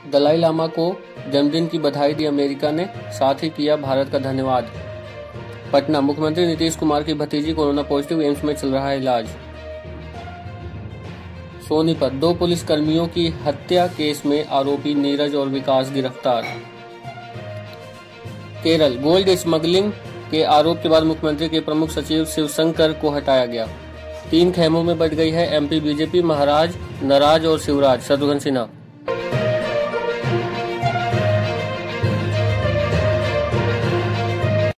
दलाई लामा को जन्मदिन की बधाई दी अमेरिका ने, साथ ही किया भारत का धन्यवाद। पटना, मुख्यमंत्री नीतीश कुमार की भतीजी कोरोना पॉजिटिव, एम्स में चल रहा है इलाज। सोनीपत, 2 पुलिसकर्मियों की हत्या केस में आरोपी नीरज और विकास गिरफ्तार। केरल, गोल्ड स्मगलिंग के आरोप के बाद मुख्यमंत्री के प्रमुख सचिव शिवशंकर को हटाया गया। 3 खेमों में बंट गई है एमपी बीजेपी, महाराज, नराज और शिवराज। शत्रुघ्न सिन्हा।